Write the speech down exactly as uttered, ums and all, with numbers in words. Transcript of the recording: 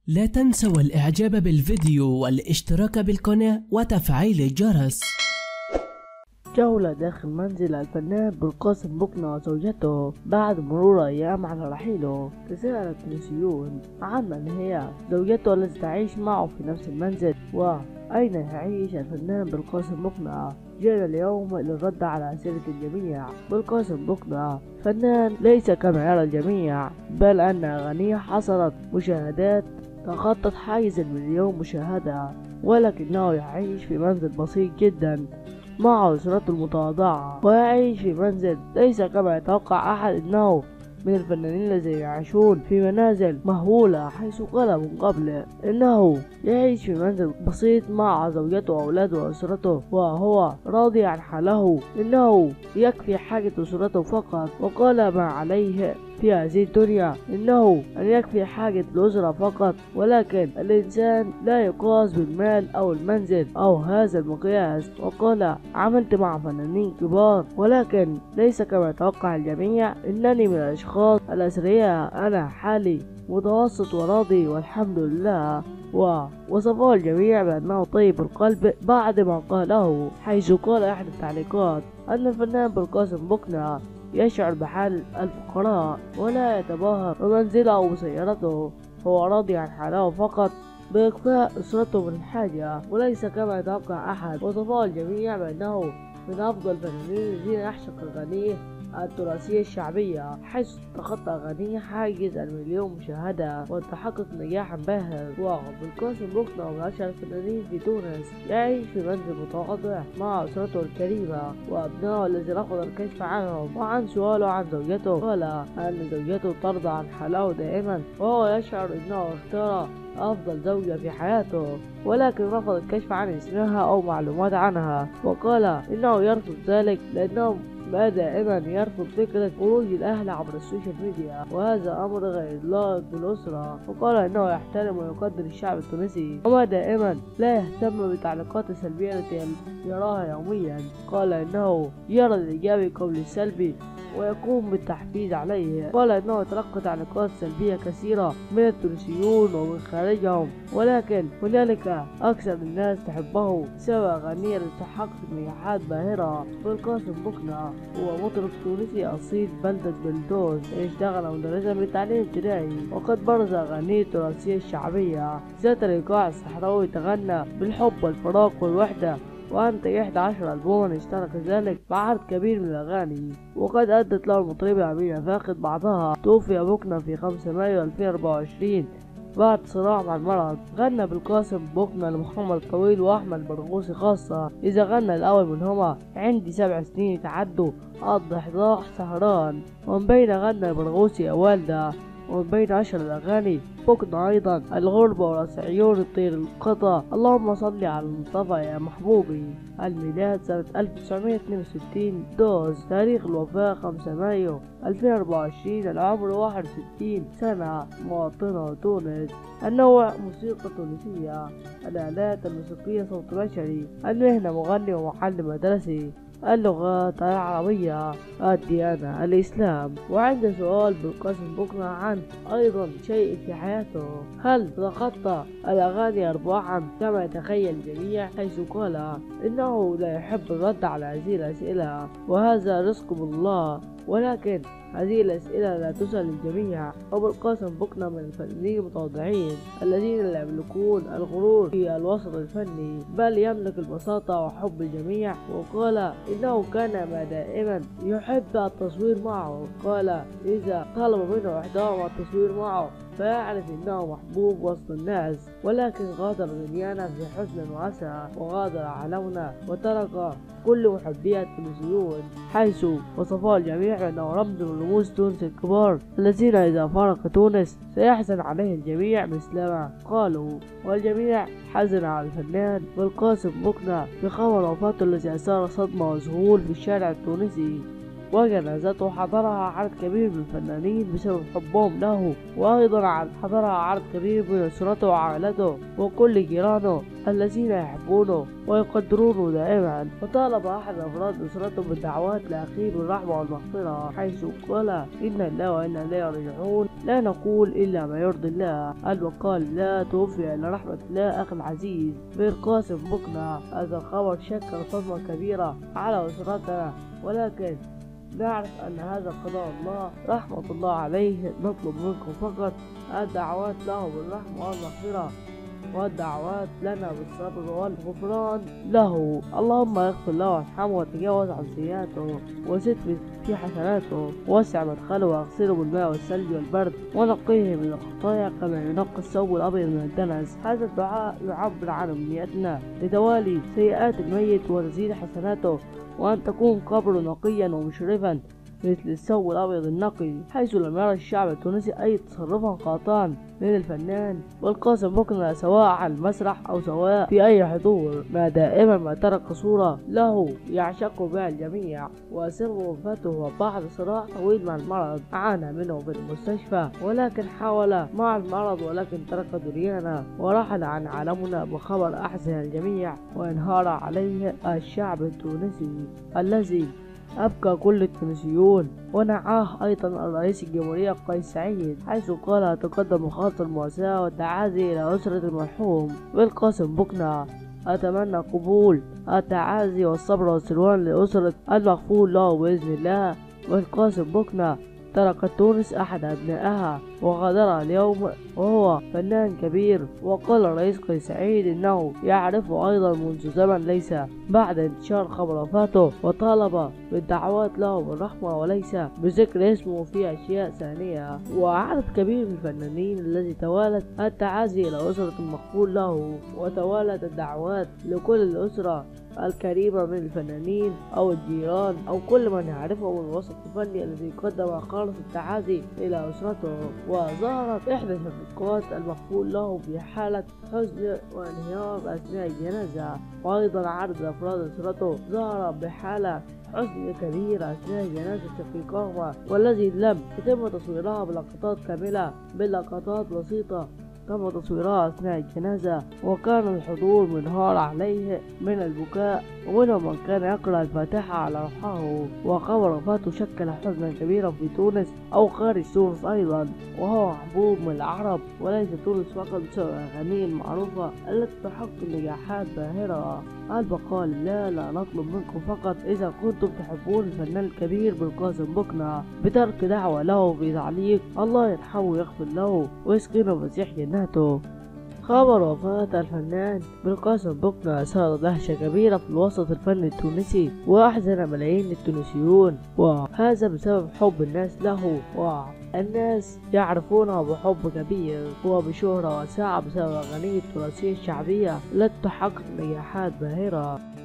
لا تنسوا الإعجاب بالفيديو والاشتراك بالقناة وتفعيل الجرس. جولة داخل منزل الفنان بالقاسم بوكنا وزوجته بعد مرور أيام على رحيله. تساءل التونسيون عن من هي زوجته التي تعيش معه في نفس المنزل، وأين يعيش الفنان بالقاسم بوكنا. جئنا اليوم للرد على أسئلة الجميع. بالقاسم بوكنا فنان ليس كما يرى الجميع، بل أن أغانيه حصلت مشاهدات تخطت حيز المليون مشاهدة، ولكنه يعيش في منزل بسيط جدا مع أسرته المتواضعة، ويعيش في منزل ليس كما يتوقع أحد إنه من الفنانين الذين يعيشون في منازل مهولة، حيث قال من قبل إنه يعيش في منزل بسيط مع زوجته وأولاده وأسرته، وهو راضي عن حاله، إنه يكفي حاجة أسرته فقط. وقال ما عليه في هذه الدنيا إنه أن يكفي حاجة الأسرة فقط، ولكن الإنسان لا يقاس بالمال أو المنزل أو هذا المقياس. وقال عملت مع فنانين كبار، ولكن ليس كما يتوقع الجميع. إنني من الأشخاص الأثرياء، أنا حالي متوسط وراضي والحمد لله. ووصفه الجميع بأنه طيب القلب بعد ما قاله، حيث قال أحد التعليقات أن الفنان بالقاسم بوكنا يشعر بحال الفقراء ولا يتباهى بمنزله أو بسيارته، هو راضي عن حاله فقط بإكفاء أسرته من الحاجة، وليس كما يتوقع أحد. وصفه الجميع بأنه من أفضل الفنانين الذين يعشق أغانيه التراثية الشعبية، حيث تخطى أغانيه حاجز المليون مشاهدة وتحقق نجاحا باهر. وبالقاسم بوكنا من أشهر الفنانين في تونس، يعيش في منزل متواضع مع أسرته الكريمة وأبنائه الذي رفض الكشف عنهم. وعن سؤاله عن زوجته، قال أن زوجته ترضى عن حاله دائما، وهو يشعر أنه اختار أفضل زوجة في حياته، ولكن رفض الكشف عن اسمها أو معلومات عنها. وقال إنه يرفض ذلك لأنه ما دائما يرفض فكرة خروج الأهل عبر السوشيال ميديا، وهذا أمر غير لائق بالأسرة. وقال إنه يحترم ويقدر الشعب التونسي، وما دائما لا يهتم بالتعليقات السلبية التي يراها يوميا. قال إنه يرى الإيجابي قبل السلبي ويقوم بالتحفيز عليه. قال إنه يتلقى تعليقات سلبية كثيرة من التونسيون ومن خارجهم، ولكن هنالك أكثر الناس تحبه بسبب أغانيه التي تحقق نجاحات باهرة. بالقاسم بوكنا هو مطرب تونسي أصيل بلدة بلدوز، اشتغل مدرسا بالتعليم الابتدائي، وقد برز أغانيه التراثية الشعبية ذات الإيقاع الصحراوي، تغنى بالحب والفراق والوحدة، وأنتج إحدى عشر ألبوما اشترك ذلك بعدد كبير من الأغاني، وقد أدت له المطربة أمينة فاقد بعضها. توفي بوكنا في خمسة مايو ألفين وأربعة وعشرين بعد صراع مع المرض. غنى بالقاسم بوكنا لمحمد طويل وأحمد برغوثي خاصة، إذا غنى الأول منهما عندي سبع سنين يتعدوا قضى حداشر سهران، ومن بين غنى برغوثي يا والدة، ومن بين أشهر الأغاني بوكنا أيضا الغربة وراس عيون الطير القطا، اللهم صل على المصطفى يا محبوبي. الميلاد سنة ألف وتسعمائة واثنين وستين، دوز تاريخ الوفاة خمسة مايو ألفين وأربعة وعشرين، العمر واحد وستين سنة، مواطنة تونس. النوع موسيقى تونسية، الآلات الموسيقية صوت بشري، المهنة مغني ومعلم مدرسي، اللغات العربية، الديانة الإسلام. وعند سؤال بالقاسم بوكنا عن أيضا شيء في حياته، هل تخطى الأغاني أرباحا كما يتخيل الجميع، حيث قال إنه لا يحب الرد على هذه الأسئلة وهذا رزق من الله، ولكن هذه الأسئلة لا تسأل الجميع. وبالقاسم بوكنا من الفنانين المتواضعين الذين لا يملكون الغرور في الوسط الفني، بل يملك البساطة وحب الجميع. وقال إنه كان ما دائما يحب التصوير معه، قال إذا طلب منه إحداهم التصوير معه فيعرف إنه محبوب وسط الناس، ولكن غادر دنيانا في حزن وأسى، وغادر عالمنا وترك كل محبيه التونسيون، حيث وصفه الجميع بأنه رمز من رموز تونس الكبار الذين إذا فارق تونس سيحزن عليه الجميع مثلما قالوا. والجميع حزن على الفنان بالقاسم بوكنا بخبر وفاته الذي أثار صدمة وذهول في الشارع التونسي، وجنازته حضرها عدد كبير من الفنانين بسبب حبهم له، وأيضا حضرها عدد كبير من أسرته وعائلته وكل جيرانه الذين يحبونه ويقدرونه دائما. وطالب أحد أفراد أسرته بالدعوات لأخيه بالرحمة والمغفرة، حيث قال: إنا لله وإنا إليه راجعون، لا نقول إلا ما يرضي الله. وقال: لا توفي إلا رحمة الله أخي العزيز بالقاسم بوكنا. هذا الخبر شكل صدمة كبيرة على أسرتنا، ولكن نعرف أن هذا قضاء الله رحمة الله عليه. نطلب منكم فقط الدعوات له بالرحمة والمغفرة، والدعوات لنا بالصبر والغفران له. اللهم اغفر له وارحمه وتجاوز عن سيئاته وزد في حسناته، وسع مدخله واغسله بالماء والثلج والبرد، ونقيه من الخطايا كما ينقى الثوب الابيض من الدنس. هذا الدعاء يعبر عن امنيتنا لتوالي سيئات الميت وتزيد حسناته، وان تكون قبره نقيا ومشرفا مثل الثوب الأبيض النقي، حيث لم يرى الشعب التونسي أي تصرفا خاطئا من الفنان بالقاسم بوكنا، سواء على المسرح أو سواء في أي حضور، ما دائما ما ترك صورة له يعشق بها الجميع. وسر وفاته بعد صراع طويل مع المرض عانى منه في المستشفى، ولكن حاول مع المرض، ولكن ترك دنيانا ورحل عن عالمنا بخبر أحزن الجميع وانهار عليه الشعب التونسي الذي أبكى كل التونسيون. ونعاه أيضا الرئيس الجمهورية قيس سعيد، حيث قال: تقدم خاص المواساة والتعازي إلى أسرة المرحوم بالقاسم بوكنا. أتمنى قبول التعازي والصبر والسلوان لأسرة المغفور له بإذن الله. بالقاسم بوكنا تركت تونس أحد أبنائها وغادرها اليوم وهو فنان كبير. وقال الرئيس قيس سعيد إنه يعرفه أيضا منذ زمن ليس بعد انتشار خبر وفاته، وطالب بالدعوات له بالرحمة وليس بذكر اسمه في أشياء ثانية. وعدد كبير من الفنانين الذي توالت التعازي إلى أسرة المغفور له، وتوالت الدعوات لكل الأسرة الكريمة من الفنانين أو الجيران أو كل من يعرفه من الوسط الفني الذي قدم خالص التعازي إلى أسرته. وظهرت إحدى شقيقات المغفور له في حالة حزن وانهيار أثناء الجنازة، وأيضا عدد أفراد أسرته ظهر بحالة حزن كبير أثناء جنازة شقيقهما، والذي لم يتم تصويرها بلقطات كاملة، بلقطات بسيطة تم تصويرها أثناء الجنازة. وكان الحضور منهار عليه من البكاء، ومنهم من كان يقرأ الفاتحة على روحه. وخبر وفاته شكل حزنا كبيرا في تونس أو خارج تونس أيضا، وهو محبوب من العرب وليس تونس فقط بسبب أغانيه المعروفة التي تحقق نجاحات باهرة. البقاء لله. لا نطلب منكم فقط إذا كنتم تحبون الفنان الكبير بالقاسم بوكنا بترك دعوة له في تعليق: الله يرحمه ويغفر له ويسكنه فسيح جناته. خبر وفاة الفنان بالقاسم بوكنا أثار دهشة كبيرة في الوسط الفني التونسي، وأحزن ملايين التونسيون، وهذا بسبب حب الناس له، والناس يعرفونه بحب كبير وبشهرة واسعة بسبب أغانيه التراثية الشعبية التي تحقق نجاحات باهرة.